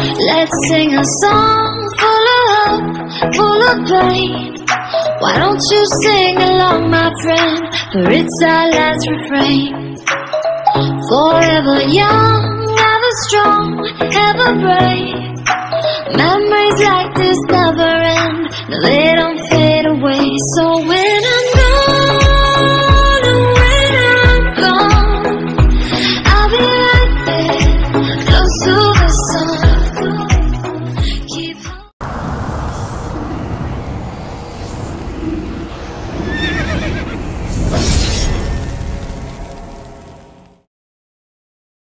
Let's sing a song full of hope, full of pain. Why don't you sing along, my friend, for it's our last refrain. Forever young, ever strong, ever brave. Memories like this never end, no, they don't fade away. So